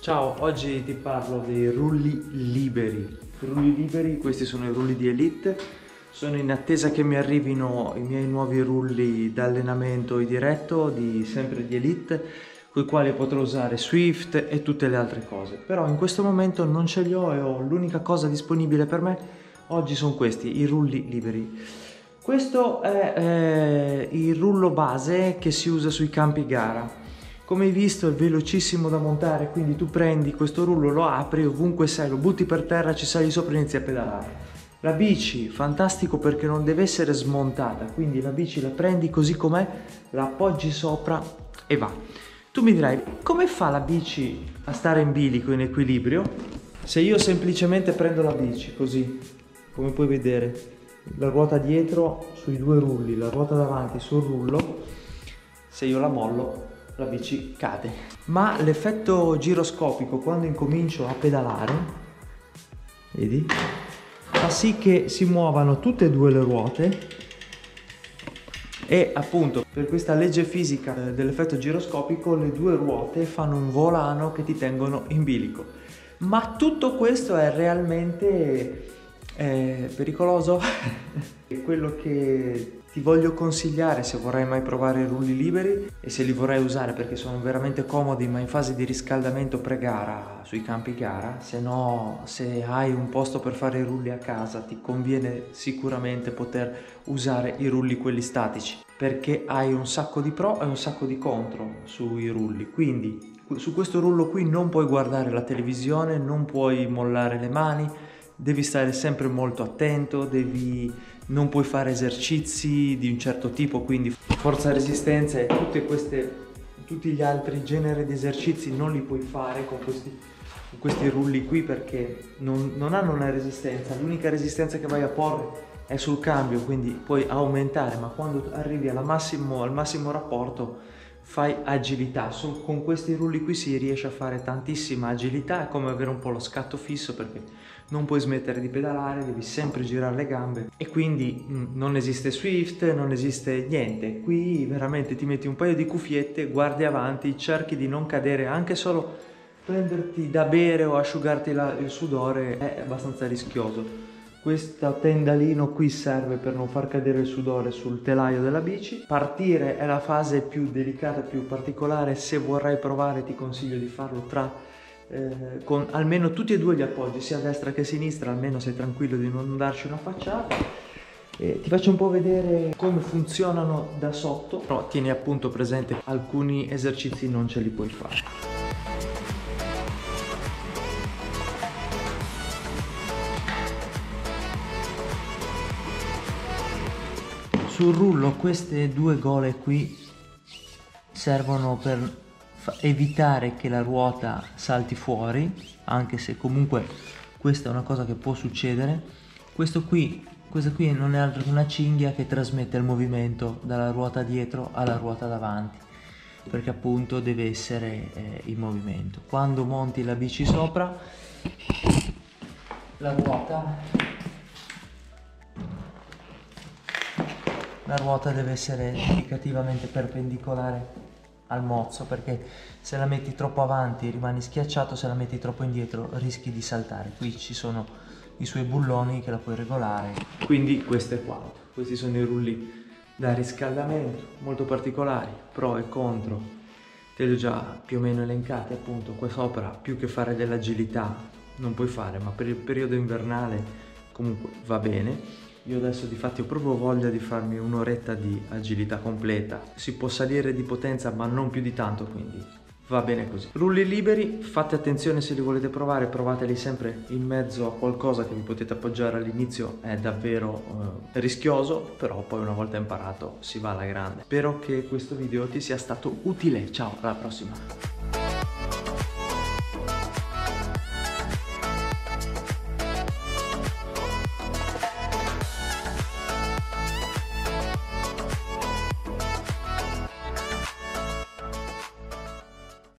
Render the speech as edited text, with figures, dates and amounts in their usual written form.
Ciao, oggi ti parlo dei rulli liberi. Rulli liberi, questi sono i rulli di Elite. Sono in attesa che mi arrivino i miei nuovi rulli da allenamento in diretto, sempre di Elite, con i quali potrò usare Swift e tutte le altre cose. Però in questo momento non ce li ho e l'unica cosa disponibile per me oggi sono questi, i rulli liberi. Questo è il rullo base che si usa sui campi gara. Come hai visto è velocissimo da montare, quindi tu prendi questo rullo, lo apri, ovunque sei, lo butti per terra, ci sali sopra e inizi a pedalare. La bici, fantastico perché non deve essere smontata, quindi la bici la prendi così com'è, la appoggi sopra e va. Tu mi dirai, come fa la bici a stare in bilico, in equilibrio? Se io semplicemente prendo la bici così, come puoi vedere, la ruota dietro sui due rulli, la ruota davanti sul rullo, se io la mollo la bici cade. Ma l'effetto giroscopico quando incomincio a pedalare, vedi, fa sì che si muovano tutte e due le ruote e appunto per questa legge fisica dell'effetto giroscopico le due ruote fanno un volano che ti tengono in bilico. Ma tutto questo è realmente pericoloso. Quello che ti voglio consigliare se vorrai mai provare i rulli liberi e se li vorrai usare perché sono veramente comodi, ma in fase di riscaldamento pre-gara sui campi gara, se no, se hai un posto per fare i rulli a casa ti conviene sicuramente poter usare i rulli quelli statici, perché hai un sacco di pro e un sacco di contro sui rulli. Quindi su questo rullo qui non puoi guardare la televisione, non puoi mollare le mani, devi stare sempre molto attento, non puoi fare esercizi di un certo tipo, quindi forza resistenza e tutti gli altri generi di esercizi non li puoi fare con questi rulli qui, perché non hanno una resistenza. L'unica resistenza che vai a porre è sul cambio, quindi puoi aumentare, ma quando arrivi al massimo rapporto fai agilità. Con questi rulli qui si riesce a fare tantissima agilità, è come avere un po' lo scatto fisso perché non puoi smettere di pedalare, devi sempre girare le gambe e quindi non esiste Swift, non esiste niente. Qui veramente ti metti un paio di cuffiette, guardi avanti, cerchi di non cadere, anche solo prenderti da bere o asciugarti il sudore è abbastanza rischioso. Questo tendalino qui serve per non far cadere il sudore sul telaio della bici. Partire è la fase più delicata, più particolare. Se vorrai provare ti consiglio di farlo con almeno tutti e due gli appoggi, sia a destra che a sinistra, almeno sei tranquillo di non darci una facciata. Ti faccio un po' vedere come funzionano da sotto, però tieni appunto presente alcuni esercizi non ce li puoi fare. Sul rullo queste due gole qui servono per evitare che la ruota salti fuori, anche se comunque questa è una cosa che può succedere. Questa qui non è altro che una cinghia che trasmette il movimento dalla ruota dietro alla ruota davanti, perché appunto deve essere in movimento. Quando monti la bici sopra, la ruota deve essere indicativamente perpendicolare al mozzo, perché se la metti troppo avanti rimani schiacciato, se la metti troppo indietro rischi di saltare. Qui ci sono i suoi bulloni che la puoi regolare. Quindi questo è quanto. Questi sono i rulli da riscaldamento, molto particolari, pro e contro. Te li ho già più o meno elencati, appunto qua sopra più che fare dell'agilità non puoi fare, ma per il periodo invernale comunque va bene. Io adesso difatti ho proprio voglia di farmi un'oretta di agilità completa. Si può salire di potenza ma non più di tanto, quindi va bene così. Rulli liberi, fate attenzione se li volete provare, provateli sempre in mezzo a qualcosa che vi potete appoggiare all'inizio, è davvero rischioso, però poi una volta imparato si va alla grande. Spero che questo video ti sia stato utile, ciao, alla prossima!